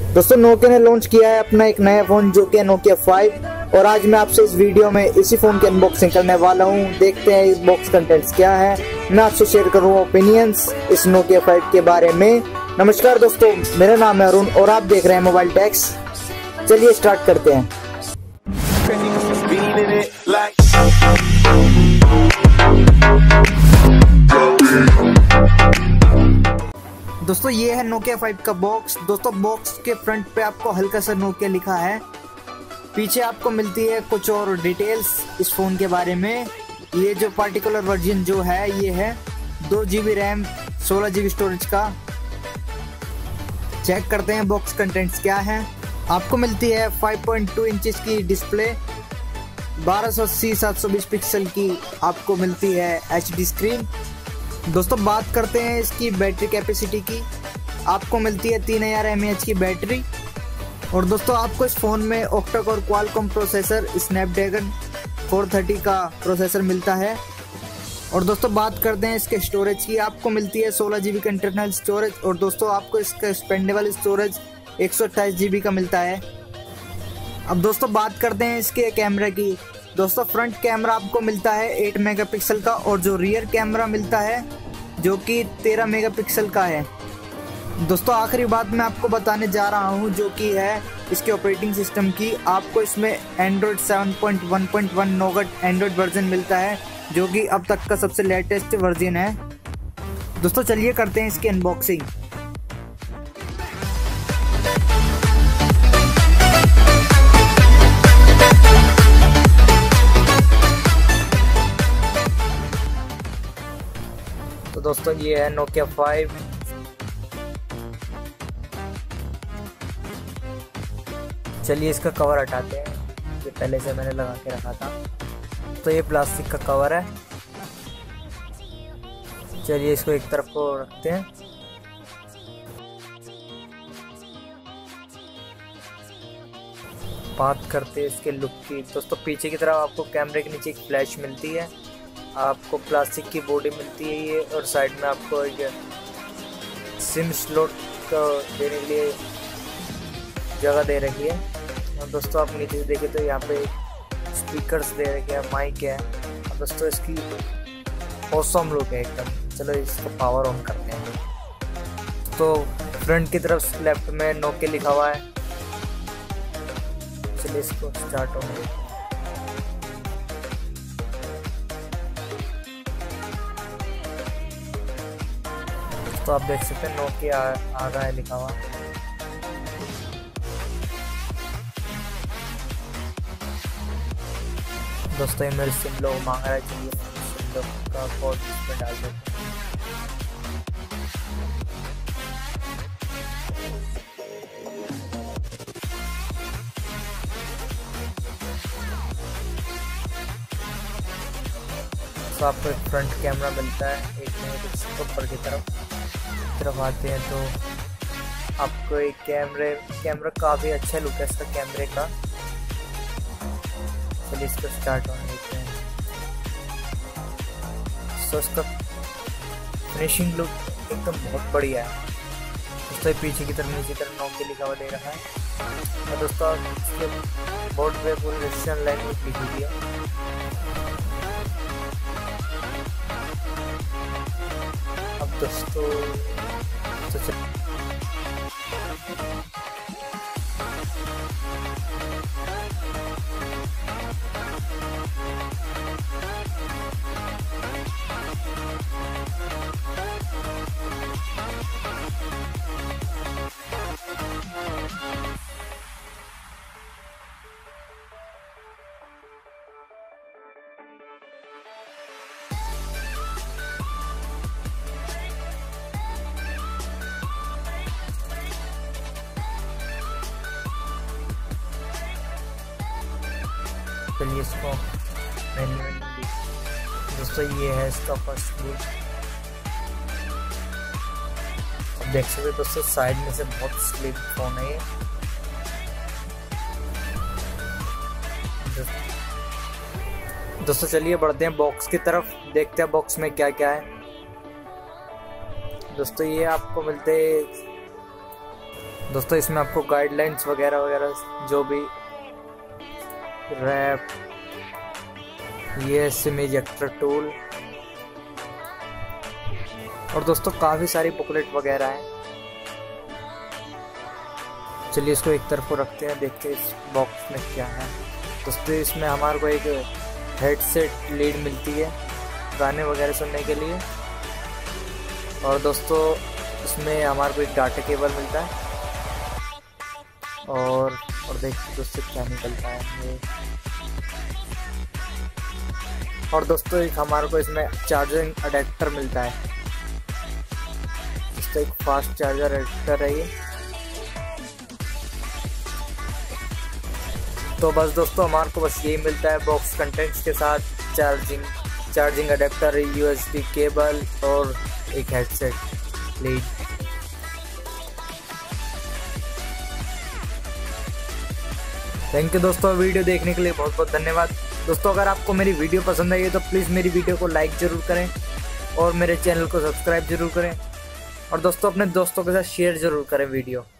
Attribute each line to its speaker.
Speaker 1: दोस्तों नोकिया ने लॉन्च किया है अपना एक नया फोन जो कि नोकिया 5 और आज मैं आपसे इस वीडियो में इसी फोन की अनबॉक्सिंग करने वाला हूं। देखते हैं इस बॉक्स कंटेंट्स क्या है। मैं आपसे शेयर करूंगा ओपिनियंस इस नोकिया 5 के बारे में। नमस्कार दोस्तों, मेरा नाम है अरुण और आप देख रहे हैं मोबाइल टेक्स। चलिए स्टार्ट करते हैं। दोस्तों ये है नोकिया 5 का बॉक्स। दोस्तों बॉक्स के फ्रंट पे आपको हल्का सा नोकिया लिखा है, पीछे आपको मिलती है कुछ और डिटेल्स इस फ़ोन के बारे में। ये जो पार्टिकुलर वर्जन जो है ये है 2 GB रैम 16 GB स्टोरेज का। चेक करते हैं बॉक्स कंटेंट्स क्या है। आपको मिलती है 5.2 इंचेस की डिस्प्ले, 1280x720 पिक्सल की आपको मिलती है HD स्क्रीन। दोस्तों बात करते हैं इसकी बैटरी कैपेसिटी की। आपको मिलती है 3000 mAh की बैटरी और दोस्तों आपको इस फ़ोन में octa core Qualcomm processor Snapdragon 430 का प्रोसेसर मिलता है। और दोस्तों बात करते हैं इसके स्टोरेज की। आपको मिलती है 16 GB का इंटरनल स्टोरेज और दोस्तों आपको इसका एक्सपेंडेबल स्टोरेज 128 GB का मिलता है। अब दोस्तों बात करते हैं इसके कैमरे की। दोस्तों फ्रंट कैमरा आपको मिलता है 8 मेगापिक्सल का और जो रियर कैमरा मिलता है जो कि 13 मेगापिक्सल का है। दोस्तों आखिरी बात मैं आपको बताने जा रहा हूं जो कि है इसके ऑपरेटिंग सिस्टम की। आपको इसमें एंड्रॉयड 7.1.1 नोगट एंड्रॉयड वर्जन मिलता है जो कि अब तक का सबसे लेटेस्ट वर्जन है। दोस्तों चलिए करते हैं इसकी अनबॉक्सिंग। तो दोस्तों ये है नोकिया 5। चलिए इसका कवर हटाते हैं, ये पहले से मैंने लगा के रखा था। तो ये प्लास्टिक का कवर है। चलिए इसको एक तरफ को रखते हैं। बात करते हैं इसके लुक की। दोस्तों पीछे की तरफ आपको कैमरे के नीचे एक फ्लैश मिलती है, आपको प्लास्टिक की बॉडी मिलती है ये, और साइड में आपको एक सिम स्लॉट का देने के लिए जगह दे रखी है। और दोस्तों आप नीचे से देखें तो यहाँ पे स्पीकर्स दे रखे हैं, माइक है। और दोस्तों इसकी ऑसम लुक है एकदम। चलो इसको पावर ऑन करते हैं। तो फ्रंट की तरफ लेफ्ट में नोकिया लिखा हुआ है। चलिए इसको स्टार्ट ऑन करते हैं। तो आप देख सकते हैं नोकिया आ रहा है लिखा हुआ। दोस्तों ये मेरे सिम लोग मांग रहा है, चाहिए सिम लोग का कोड इसमें डाल देते हैं। तो आपको एक फ्रंट कैमरा मिलता है 8 मेगापिक्सल ऊपर की तरफ आते हैं तो आपको एक कैमरा काफ़ी अच्छा लुक है इसका कैमरे का। चलिए इसको स्टार्ट होने देते हैं। तो इसका फिनिशिंग लुक एकदम बहुत बढ़िया है। दोस्तों पीछे की तरफ नीचे तरफ नोकिया लिखा हुआ दे रहा है। और दोस्तों इसके बोर्ड पे पूरी रशियन लैंग्वेज लिखी हुई है। अब दोस्तों चलिए इसको दोस्तों ये है इसका फर्स्ट लुक। अब देख सकते दोस्तों साइड में से बहुत स्लिम फोन है ये। दोस्तों चलिए बढ़ते हैं बॉक्स की तरफ, देखते हैं बॉक्स में क्या क्या है। दोस्तों ये आपको मिलते हैं दोस्तों इसमें आपको गाइडलाइंस वगैरह वगैरह जो भी रैप, ये सिम इजेक्टर टूल और दोस्तों काफ़ी सारी बुकलेट वगैरह हैं। चलिए इसको एक तरफ रखते हैं, देखते हैं इस बॉक्स में क्या है। दोस्तों इसमें हमारे को एक हेडसेट लीड मिलती है गाने वगैरह सुनने के लिए, और दोस्तों इसमें हमारे को एक डाटा केबल मिलता है और देखिए दोस्तों क्या निकलता है ये। और दोस्तों एक हमारे को इसमें चार्जिंग अडेप्टर मिलता है, दोस्तों एक फास्ट चार्जर अडेप्टर है ये। तो बस दोस्तों हमारे को बस यही मिलता है बॉक्स कंटेंट्स के साथ, चार्जिंग अडेप्टर, USB केबल और एक हेडसेट लीड। थैंक यू दोस्तों वीडियो देखने के लिए बहुत बहुत धन्यवाद। दोस्तों अगर आपको मेरी वीडियो पसंद आई है तो प्लीज़ मेरी वीडियो को लाइक ज़रूर करें और मेरे चैनल को सब्सक्राइब ज़रूर करें, और दोस्तों अपने दोस्तों के साथ शेयर ज़रूर करें वीडियो।